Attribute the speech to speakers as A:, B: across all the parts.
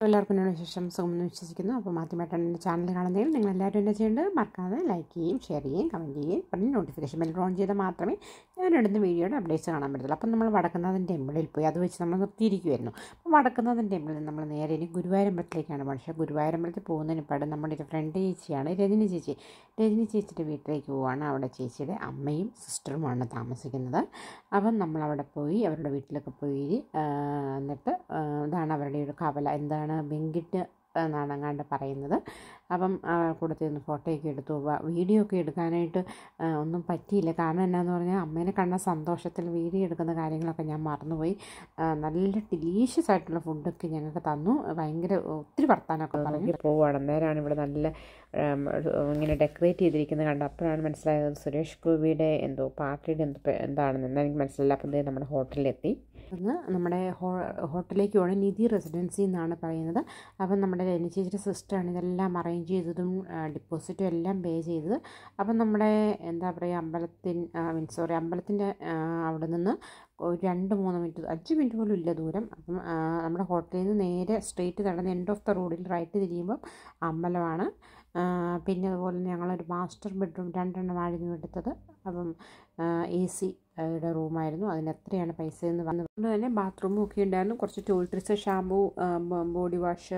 A: എല്ലാവർക്കും എന്നോട് വിശേഷം സുഖമെന്ന് വിശ്വസിക്കുന്നു. അപ്പോൾ ആദ്യമായിട്ടാണ് എൻ്റെ ചാനൽ കാണുന്നതെങ്കിൽ നിങ്ങളെല്ലാവരും എന്നെ ചെയ്യേണ്ടത് മറക്കാതെ ലൈക്ക് ചെയ്യുകയും ഷെയർ ചെയ്യുകയും കമൻറ്റ് ചെയ്യുകയും പിന്നെ നോട്ടിഫിക്കേഷൻ ബെൽ ഓൺ ചെയ്താൽ മാത്രമേ ഞാനിടുന്ന വീഡിയോയുടെ അപ്ഡേറ്റ്സ് കാണാൻ പറ്റത്തുള്ളൂ. അപ്പം നമ്മൾ വടക്കുന്നാഥൻ ടെമ്പിളിൽ പോയി അത് വെച്ച് നമ്മൾ നിർത്തിയിരിക്കുമായിരുന്നു. അപ്പോൾ വടക്കുന്നാഥൻ ടെമ്പിളിൽ നിന്ന് നമ്മൾ നേരെ ഇനി ഗുരുവായൂരമ്പലത്തിലേക്കാണ്. പക്ഷേ ഗുരുവായൂരമ്പലത്തിൽ പോകുന്നതിന് പാട് നമ്മുടെ ഒരു ഫ്രണ്ട് ചേച്ചിയാണ് രജനി ചേച്ചി. രജനി ചേച്ചിയുടെ വീട്ടിലേക്ക് പോവുകയാണ്. അവിടെ ചേച്ചിയുടെ അമ്മയും സിസ്റ്ററുമാണ് താമസിക്കുന്നത്. അപ്പം നമ്മളവിടെ പോയി അവരുടെ വീട്ടിലൊക്കെ പോയി എന്നിട്ട് ഇതാണ് അവരുടെ ഒരു കവല, എന്താണ് വെങ്കിട്ട് എന്നാണ് അങ്ങാണ്ട് പറയുന്നത്. അപ്പം കൂടത്തിൽ നിന്ന് ഫോട്ടോയൊക്കെ എടുത്തു. വീഡിയോ ഒക്കെ എടുക്കാനായിട്ട് ഒന്നും പറ്റിയില്ല. കാരണം എന്നാന്ന് പറഞ്ഞാൽ അമ്മേനെ കണ്ട സന്തോഷത്തിൽ വീഡിയോ എടുക്കുന്ന കാര്യങ്ങളൊക്കെ ഞാൻ മറന്നുപോയി. നല്ല ഡിലീഷ്യസ് ആയിട്ടുള്ള ഫുഡൊക്കെ ഞങ്ങൾക്ക് തന്നു. ഭയങ്കര ഒത്തിരി വർത്താനമൊക്കെ പറഞ്ഞു പോവുകയാണ്. അന്നേരമാണ് ഇവിടെ നല്ല ഇങ്ങനെ ഡെക്കറേറ്റ് ചെയ്തിരിക്കുന്നത് കണ്ട് അപ്പോഴാണ് മനസ്സിലായത് സുരേഷ് ഗോപിയുടെ എന്തോ പാർട്ടിയുടെ എന്താണെന്ന്. എന്നാൽ എനിക്ക് മനസ്സിലായില്ല. അപ്പം നമ്മുടെ ഹോട്ടലിലെത്തി. അന്ന് നമ്മുടെ ഹോട്ടലിലേക്ക് പോകണം. നിധി റെസിഡൻസി എന്നാണ് പറയുന്നത്. അപ്പം നമ്മുടെ രജനി ചേച്ചിയുടെ സിസ്റ്ററാണ് ഇതെല്ലാം അറേഞ്ച് ചെയ്തതും ഡിപ്പോസിറ്റും എല്ലാം പേ ചെയ്തത്. അപ്പം നമ്മുടെ എന്താ പറയുക അമ്പലത്തിൻ്റെ അവിടെ നിന്ന് ഒരു 2-3 മിനിറ്റ് 5 മിനിറ്റ് പോലും ഇല്ല ദൂരം. അപ്പം നമ്മുടെ ഹോട്ടലിൽ നിന്ന് നേരെ സ്ട്രെയിറ്റ് നടന്ന് എൻഡ് ഓഫ് ദ റോഡിൽ റൈറ്റ് തിരിയുമ്പം അമ്പലമാണ്. പിന്നെ അതുപോലെ ഞങ്ങളൊരു മാസ്റ്റർ ബെഡ്റൂം 2 ആയിരുന്നു എടുത്തത്. അപ്പം AC യുടെ റൂമായിരുന്നു. അതിന് എത്രയാണ് പൈസ എന്ന് വന്നുകൊണ്ട് തന്നെ ബാത്റൂമും ഒക്കെ ഉണ്ടായിരുന്നു. കുറച്ച് ടോയ്ലറ്റ്സ്, ഷാമ്പൂ, ബോഡി വാഷ്.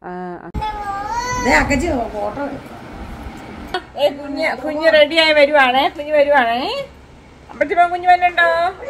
B: കുഞ്ഞ് റെഡിയായി വരുവാണേ. കുഞ്ഞ് വരുന്നുണ്ടോ?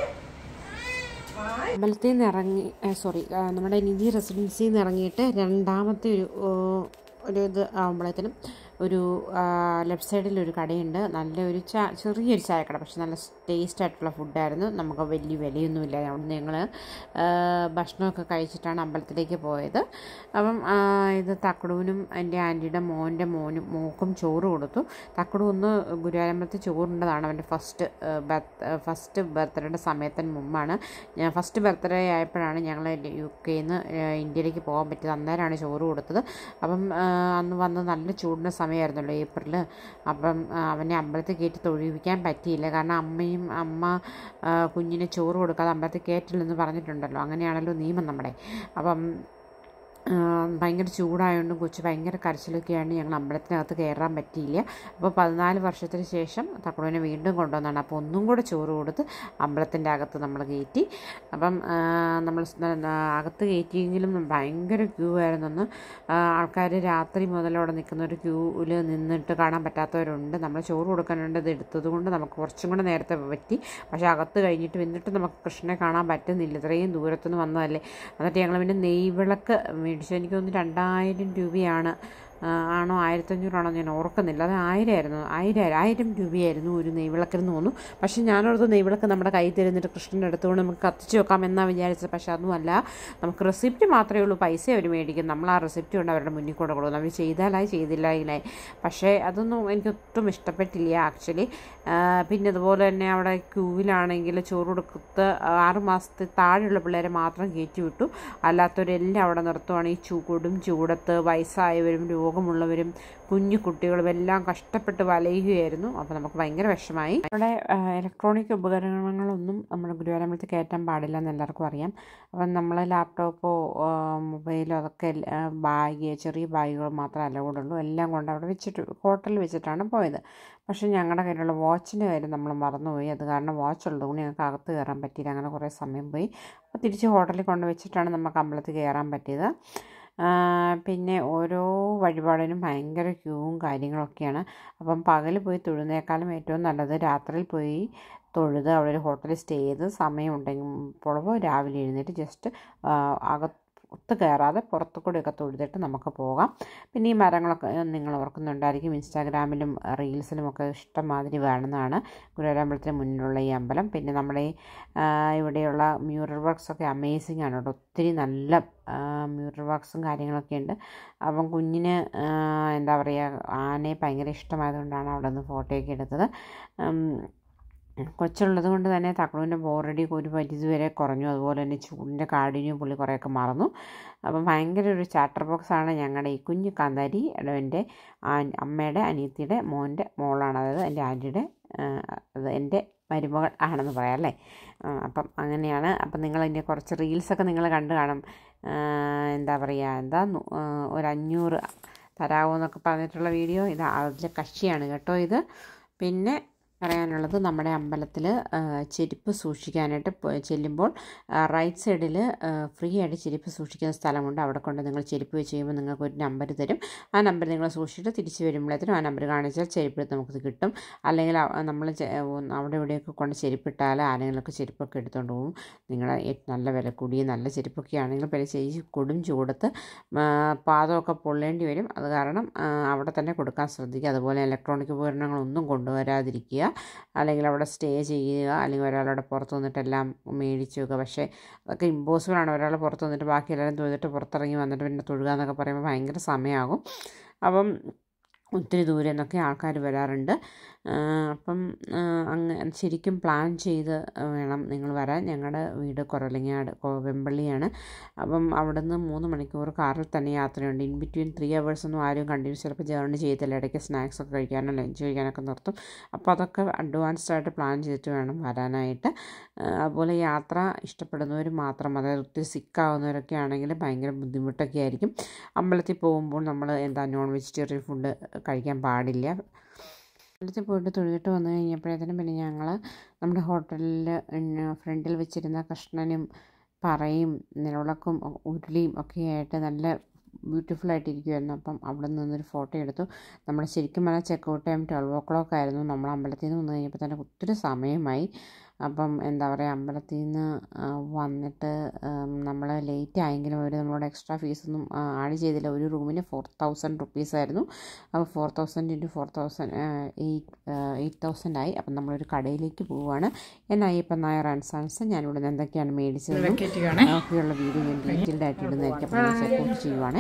A: അമ്പലത്തിൽ നിന്ന് ഇറങ്ങി നമ്മുടെ നിധി റെസിഡൻസിയിൽ നിന്ന് ഇറങ്ങിയിട്ട് രണ്ടാമത്തെ ഇത് ആകുമ്പോഴത്തേനും ഒരു ലെഫ്റ്റ് സൈഡിലൊരു കടയുണ്ട്. നല്ലൊരു ചെറിയൊരു ചായക്കട. പക്ഷെ നല്ല ടേസ്റ്റ് ആയിട്ടുള്ള ഫുഡായിരുന്നു. നമുക്ക് വലിയ വിലയൊന്നുമില്ല. അവിടുന്ന് ഞങ്ങൾ ഭക്ഷണമൊക്കെ കഴിച്ചിട്ടാണ് അമ്പലത്തിലേക്ക് പോയത്. അപ്പം ഇത് തക്കടുവിനും എൻ്റെ ആൻറ്റിയുടെ മോക്കും ചോറ് കൊടുത്തു. തക്കടു ഒന്ന് ഗുരുവായൂരമ്പലത്തിൽ ചോറുണ്ടതാണ് അവൻ്റെ ഫസ്റ്റ് ബർത്ത്ഡേയുടെ സമയത്തിന് മുമ്പാണ്. ഫസ്റ്റ് ബർത്ത്ഡേ ആയപ്പോഴാണ് ഞങ്ങൾ UK നിന്ന് ഇന്ത്യയിലേക്ക് പോകാൻ പറ്റിയത്. അന്നേരമാണ് ചോറ് കൊടുത്തത്. അപ്പം അന്ന് വന്ന് നല്ല ചൂടിൻ്റെ സമയമായിരുന്നല്ലോ, ഏപ്രിൽ. അപ്പം അവനെ അമ്പലത്തിൽ കയറ്റി തൊഴിപ്പിക്കാൻ പറ്റിയില്ല. കാരണം അമ്മ കുഞ്ഞിന് ചോറ് കൊടുക്കാതെ അമ്പലത്തിൽ കയറ്റില്ലെന്ന് പറഞ്ഞിട്ടുണ്ടല്ലോ. അങ്ങനെയാണല്ലോ നിയമം നമ്മുടെ. അപ്പം ഭയങ്കര ചൂടായതുകൊണ്ടും കൊച്ചു ഭയങ്കര കരച്ചിലൊക്കെയാണ്. ഞങ്ങൾ അമ്പലത്തിനകത്ത് കയറാൻ പറ്റിയില്ല. അപ്പോൾ 14 വർഷത്തിന് ശേഷം തക്കടുവിനെ വീണ്ടും കൊണ്ടുവന്നതാണ്. അപ്പോൾ ഒന്നും കൂടെ ചോറ് കൊടുത്ത് അമ്പലത്തിൻ്റെ അകത്ത് നമ്മൾ കയറ്റി. അപ്പം നമ്മൾ അകത്ത് കയറ്റിയെങ്കിലും ഭയങ്കര ക്യൂ ആയിരുന്നു. അന്ന് ആൾക്കാർ രാത്രി മുതൽ അവിടെ നിൽക്കുന്ന ഒരു ക്യൂവിൽ നിന്നിട്ട് കാണാൻ പറ്റാത്തവരുണ്ട്. നമ്മൾ ചോറ് കൊടുക്കാനുണ്ട്. ഇത് എടുത്തത് കൊണ്ട് നമുക്ക് കുറച്ചും കൂടെ നേരത്തെ പറ്റി. പക്ഷേ അകത്ത് കഴിഞ്ഞിട്ട് എന്നിട്ട് നമുക്ക് കൃഷ്ണനെ കാണാൻ പറ്റുന്നില്ല. ഇത്രയും ദൂരത്തുനിന്ന് വന്നതല്ലേ. എന്നിട്ട് ഞങ്ങൾ പിന്നെ നെയ്വിളക്ക് മേടിച്ചു. എനിക്ക് തോന്നുന്നു 2000 രൂപയാണ് ആണോ 1500 ആണോ ഞാൻ ഓർക്കുന്നില്ല. അത് 1000 രൂപയായിരുന്നു ഒരു നെയ്വിളക്കെന്ന് തോന്നുന്നു. പക്ഷേ ഞാനോർത്ത് നെയ്വിളക്ക് നമ്മുടെ കയ്യിൽ തരുന്നിട്ട് കൃഷ്ണൻ്റെ അടുത്തുകൊണ്ട് നമുക്ക് കത്തിച്ച് വെക്കാമെന്നാണ് വിചാരിച്ചത്. പക്ഷേ അതുമല്ല, നമുക്ക് റെസിപ്റ്റ് മാത്രമേ ഉള്ളൂ. പൈസ അവർ മേടിക്കും. നമ്മൾ ആ റെസിപ്റ്റ് കൊണ്ട് അവരുടെ മുന്നിൽ കൂടെ കൊടുക്കും. അവർ ചെയ്താലായി ചെയ്തില്ലായില്ലായി. പക്ഷേ അതൊന്നും എനിക്കൊട്ടും ഇഷ്ടപ്പെട്ടില്ല ആക്ച്വലി. പിന്നെ അതുപോലെ തന്നെ അവിടെ ക്യൂവിലാണെങ്കിൽ ചോറ് കൊടുത്ത് 6 മാസത്തിൽ താഴെയുള്ള പിള്ളേരെ മാത്രം കയറ്റി വിട്ടു. അല്ലാത്തവരെല്ലാം അവിടെ നിർത്തുവാണ്. ഈ കൊടും ചൂടത്ത് വയസ്സായവരും രോഗമുള്ളവരും കുഞ്ഞു കുട്ടികളും എല്ലാം കഷ്ടപ്പെട്ട് വലയുകയായിരുന്നു. അപ്പോൾ നമുക്ക് ഭയങ്കര വിഷമായി. അവിടെ ഇലക്ട്രോണിക് ഉപകരണങ്ങളൊന്നും നമ്മൾ ഗുരുവായൂരമ്പലത്തിൽ കയറ്റാൻ പാടില്ല എന്ന് എല്ലാവർക്കും അറിയാം. അപ്പം നമ്മൾ ലാപ്ടോപ്പോ മൊബൈലോ അതൊക്കെ ചെറിയ ബാഗുകൾ മാത്രമേ അലൗഡുള്ളൂ. എല്ലാം കൊണ്ട് അവിടെ ഹോട്ടലിൽ വെച്ചിട്ടാണ് പോയത്. പക്ഷേ ഞങ്ങളുടെ കയ്യിലുള്ള വാച്ചിൻ്റെ കാര്യം നമ്മൾ മറന്നുപോയി. അത് കാരണം വാച്ച് ഉള്ളതുകൊണ്ട് ഞങ്ങൾക്ക് അകത്ത് കയറാൻ പറ്റിയില്ല. അങ്ങനെ കുറേ സമയം പോയി. അപ്പോൾ തിരിച്ച് ഹോട്ടലിൽ കൊണ്ട് വെച്ചിട്ടാണ് നമുക്ക് അമ്പലത്തിൽ കയറാൻ പറ്റിയത്. പിന്നെ ഓരോ വഴിപാടിനും ഭയങ്കര ക്യൂവും കാര്യങ്ങളൊക്കെയാണ്. അപ്പം പകൽ പോയി തൊഴുന്നേക്കാളും ഏറ്റവും നല്ലത് രാത്രിയിൽ പോയി തൊഴുത് അവിടെ ഒരു ഹോട്ടലിൽ സ്റ്റേ ചെയ്ത് സമയമുണ്ടെങ്കിൽ രാവിലെ എഴുന്നേറ്റ് ജസ്റ്റ് ഒത്ത് കയറാതെ പുറത്തു കൂടെയൊക്കെ തൊഴുതിട്ട് നമുക്ക് പോകാം. പിന്നെ ഈ മരങ്ങളൊക്കെ നിങ്ങൾ ഓർക്കുന്നുണ്ടായിരിക്കും. ഇൻസ്റ്റാഗ്രാമിലും റീൽസിലുമൊക്കെ ഇഷ്ടംമാതിരി വേണമെന്നാണ് ഗുരുവായൂരമ്പലത്തിന് മുന്നിലുള്ള ഈ അമ്പലം. പിന്നെ നമ്മുടെ ഇവിടെയുള്ള മ്യൂറൽ വർക്ക്സൊക്കെ അമേസിങ് ആണ് കേട്ടോ. ഒത്തിരി നല്ല മ്യൂറൽ വർക്ക്സും കാര്യങ്ങളൊക്കെ ഉണ്ട്. അപ്പം കുഞ്ഞിന് എന്താ പറയുക, ആനയെ ഭയങ്കര ഇഷ്ടമായതുകൊണ്ടാണ് അവിടെ നിന്ന് ഫോട്ടോയൊക്കെ എടുത്തത്. കൊച്ചുള്ളത് കൊണ്ട് തന്നെ തക്കടുവിൻ്റെ ബോറടി ഒരു പരിധി വരെ കുറഞ്ഞു. അതുപോലെ തന്നെ ചൂടിൻ്റെ കാഠിന്യം പുള്ളി കുറേയൊക്കെ മറന്നു. അപ്പം ഭയങ്കര ഒരു ചാറ്റർ ബോക്സാണ് ഞങ്ങളുടെ ഈ കുഞ്ഞു കാന്താരി. എൻ്റെ അമ്മയുടെ അനിയത്തിയുടെ മോൻ്റെ മോളാണ്. അതായത് എൻ്റെ ആൻറ്റിയുടെ എൻ്റെ മരുമകൾ ആണെന്ന് പറയാം അല്ലേ. അപ്പം അങ്ങനെയാണ്. അപ്പം നിങ്ങളതിൻ്റെ കുറച്ച് റീൽസൊക്കെ നിങ്ങൾ കണ്ടു കാണും. എന്താ പറയുക, ഒരു 500 തരാമോ എന്നൊക്കെ പറഞ്ഞിട്ടുള്ള വീഡിയോ ഇത് അതിലെ കക്ഷിയാണ് കേട്ടോ ഇത്. പിന്നെ പറയാനുള്ളത്, നമ്മുടെ അമ്പലത്തിൽ ചെരുപ്പ് സൂക്ഷിക്കാനായിട്ട് ചെല്ലുമ്പോൾ റൈറ്റ് സൈഡിൽ ഫ്രീ ആയിട്ട് ചെരുപ്പ് സൂക്ഷിക്കുന്ന സ്ഥലമുണ്ട്. അവിടെ കൊണ്ട് നിങ്ങൾ ചെരുപ്പ് വെച്ച് കഴിയുമ്പോൾ നിങ്ങൾക്ക് ഒരു നമ്പർ തരും. ആ നമ്പർ നിങ്ങൾ സൂക്ഷിച്ചിട്ട് തിരിച്ച് വരുമ്പോഴത്തേനും ആ നമ്പർ കാണിച്ചാൽ ചെരുപ്പ് നമുക്കത് കിട്ടും. അല്ലെങ്കിൽ നമ്മൾ അവിടെ ഇവിടെയൊക്കെ കൊണ്ട് ചെരുപ്പിട്ടാൽ ആരെങ്കിലുമൊക്കെ ചെരുപ്പൊക്കെ എടുത്തുകൊണ്ട് പോകും. നിങ്ങളുടെ നല്ല വില കൂടിയ നല്ല ചെരുപ്പൊക്കെ ആണെങ്കിൽ പിന്നെ കൊടും ചൂടത്ത് പാദമൊക്കെ പൊള്ളേണ്ടി വരും. അത് കാരണം അവിടെ തന്നെ കൊടുക്കാൻ ശ്രദ്ധിക്കുക. അതുപോലെ ഇലക്ട്രോണിക് ഉപകരണങ്ങളൊന്നും കൊണ്ടുവരാതിരിക്കുക, അല്ലെങ്കിൽ അവിടെ സ്റ്റേ ചെയ്യുക, അല്ലെങ്കിൽ ഒരാളവിടെ പുറത്ത് വന്നിട്ടെല്ലാം മേടിച്ചു വെക്കുക. പക്ഷേ അതൊക്കെ ഇമ്പോസിബിളാണ്. ഒരാൾ പുറത്ത് വന്നിട്ട് ബാക്കി എല്ലാവരും തൊഴുതിട്ട് പുറത്തിറങ്ങി വന്നിട്ട് പിന്നെ തൊഴുക എന്നൊക്കെ പറയുമ്പോൾ ഭയങ്കര സമയമാകും. അപ്പം ഒത്തിരി ദൂരെ നിന്നൊക്കെ ആൾക്കാർ വരാറുണ്ട്. അപ്പം ശരിക്കും പ്ലാൻ ചെയ്ത് വേണം നിങ്ങൾ വരാൻ. ഞങ്ങളുടെ വീട് കുറവിലങ്ങാട് വെമ്പള്ളിയാണ്. അപ്പം അവിടെ നിന്ന് 3 മണിക്കൂർ കാറിൽ തന്നെ യാത്രയുണ്ട്. ഇൻ ബിറ്റ്വീൻ 3 hours ഒന്നും ആരും കണ്ടിന്യൂസ് ചിലപ്പോൾ ജേർണി ചെയ്തില്ല. ഇടയ്ക്ക് സ്നാക്സൊക്കെ കഴിക്കാനോ ലഞ്ച് കഴിക്കാനൊക്കെ നിർത്തും. അപ്പോൾ അതൊക്കെ അഡ്വാൻസ്ഡായിട്ട് പ്ലാൻ ചെയ്തിട്ട് വേണം വരാനായിട്ട്. അതുപോലെ യാത്ര ഇഷ്ടപ്പെടുന്നവർ മാത്രം, അതായത് ഒത്തിരി സിക്കാവുന്നവരൊക്കെ ആണെങ്കിൽ ഭയങ്കര ബുദ്ധിമുട്ടൊക്കെ ആയിരിക്കും. അമ്പലത്തിൽ പോകുമ്പോൾ നമ്മൾ നോൺ വെജിറ്റേറിയൻ ഫുഡ് കഴിക്കാൻ പാടില്ല. അമ്പലത്തിൽ പോയിട്ട് തൊഴുതിട്ട് വന്നു കഴിഞ്ഞപ്പോഴത്തേനും പിന്നെ ഞങ്ങൾ നമ്മുടെ ഹോട്ടലിൽ ഫ്രണ്ടിൽ വെച്ചിരുന്ന കഷ്ണനും പറയും നിലവിളക്കും ഉരുളിയും ഒക്കെ ആയിട്ട് നല്ല ബ്യൂട്ടിഫുള്ളായിട്ടിരിക്കുമായിരുന്നു. അപ്പം അവിടെ നിന്നൊരു ഫോട്ടോ എടുത്തു. നമ്മൾ ശരിക്കും പറഞ്ഞാൽ ചെക്കൗട്ട് ടൈം 12 o'clock ആയിരുന്നു. നമ്മൾ അമ്പലത്തിൽ നിന്ന് വന്നു കഴിഞ്ഞപ്പോൾ തന്നെ ഒത്തിരി സമയമായി. അപ്പം എന്താ പറയുക, അമ്പലത്തിൽ നിന്ന് വന്നിട്ട് നമ്മൾ ലേറ്റ് ആയെങ്കിലും അവർ നമ്മളോട് എക്സ്ട്രാ ഫീസൊന്നും ആഡ് ചെയ്തില്ല. ഒരു റൂമിന് 4000 rupees ആയിരുന്നു. അപ്പോൾ 4000 × 4000 8,000 ആയി. അപ്പം നമ്മളൊരു കടയിലേക്ക് പോവുകയാണ്. Ayyappan Nair and sons. ഞാനിവിടെ നിന്ന് എന്തൊക്കെയാണ് മേടിച്ചത് ഒക്കെയുള്ള വീഡിയോ ഞാൻ ഡീറ്റെയിൽഡ് ആയിട്ട് ഇടുന്നതായിരിക്കും. അപ്പോൾ നിങ്ങൾ സപ്പോർട്ട് ചെയ്യുവാണ്.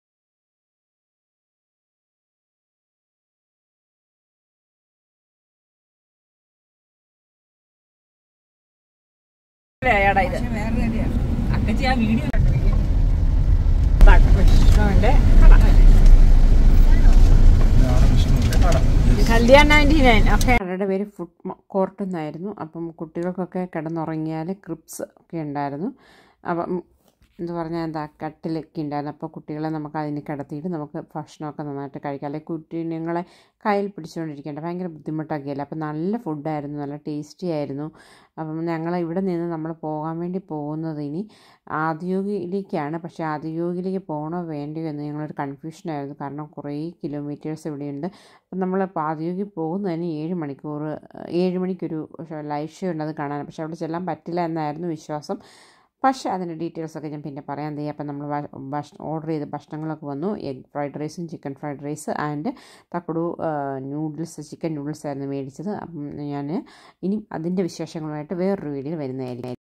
A: കടയുടെ പേര് ഫുഡ് കോർട്ട് എന്നായിരുന്നു. അപ്പം കുട്ടികൾക്കൊക്കെ കിടന്നുറങ്ങിയാൽ ക്രിപ്സ് ഒക്കെ ഉണ്ടായിരുന്നു. അപ്പം കട്ടിലൊക്കെ ഉണ്ടായിരുന്നു. അപ്പോൾ കുട്ടികളെ നമുക്ക് അതിന് കിടത്തിയിട്ട് നമുക്ക് ഭക്ഷണമൊക്കെ നന്നായിട്ട് കഴിക്കാം. അല്ലെങ്കിൽ കുഞ്ഞുങ്ങളെ കയ്യിൽ പിടിച്ചുകൊണ്ടിരിക്കേണ്ട ഭയങ്കര ബുദ്ധിമുട്ടൊക്കെയല്ല. അപ്പോൾ നല്ല ഫുഡായിരുന്നു, നല്ല ടേസ്റ്റി ആയിരുന്നു. അപ്പം ഞങ്ങൾ ഇവിടെ നിന്ന് നമ്മൾ പോകാൻ വേണ്ടി പോകുന്നത് ഇനി ആദിയോഗിയിലേക്കാണ്. പക്ഷേ ആദിയോഗിയിലേക്ക് പോകണോ വേണ്ടയോ എന്ന് ഞങ്ങളൊരു കൺഫ്യൂഷനായിരുന്നു. കാരണം കുറേ കിലോമീറ്റേഴ്സ് ഇവിടെയുണ്ട്. അപ്പം നമ്മൾ ആദിയോഗി പോകുന്നതിന് 7 മണിക്കൊരു ലൈവ് ഷോ ഉണ്ട്, അത് കാണാൻ. പക്ഷേ അവിടെ ചെല്ലാൻ പറ്റില്ല എന്നായിരുന്നു വിശ്വാസം. പക്ഷേ അതിൻ്റെ ഡീറ്റെയിൽസൊക്കെ ഞാൻ പിന്നെ പറയാൻ തയ്യാം. അപ്പം നമ്മൾ ഓർഡർ ചെയ്ത ഭക്ഷണങ്ങളൊക്കെ വന്നു. എഗ് ഫ്രൈഡ് റൈസും ചിക്കൻ ഫ്രൈഡ് റൈസ് ആൻഡ് തക്കടു നൂഡിൽസ്, ചിക്കൻ നൂഡിൽസ് ആയിരുന്നു മേടിച്ചത്. അപ്പം ഞാൻ ഇനി അതിൻ്റെ വിശേഷങ്ങളുമായിട്ട് വേറൊരു വീഡിയോയിൽ വരുന്നതായിരിക്കും.